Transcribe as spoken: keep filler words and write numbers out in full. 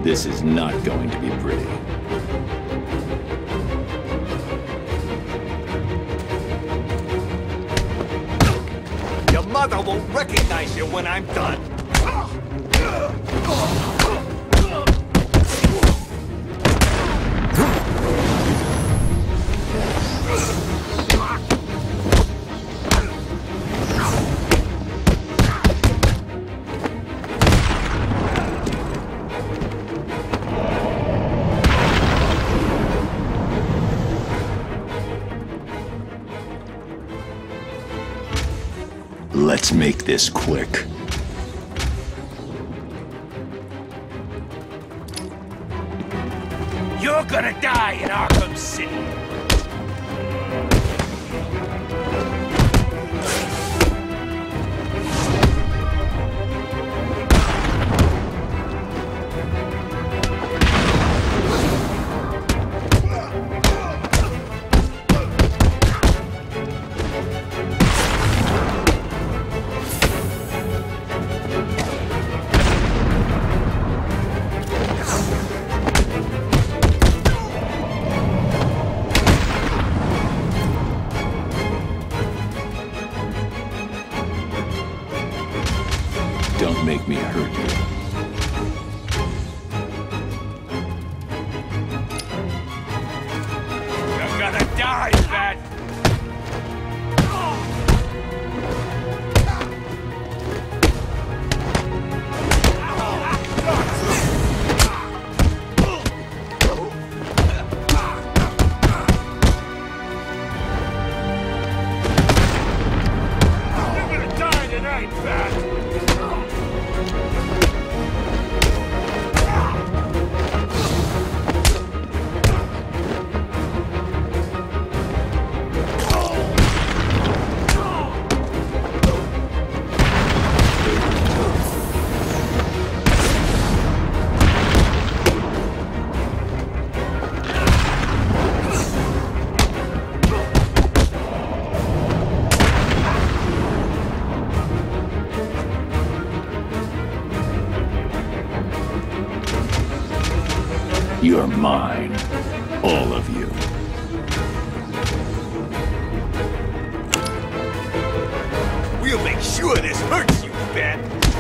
This is not going to be pretty. Your mother won't recognize you when I'm done. Let's make this quick. You're gonna die in Arkham City. Don't make me hurt you. You're gonna die, Bat! You're gonna die tonight, Bat! You're mine. All of you. We'll make sure this hurts you, Bat!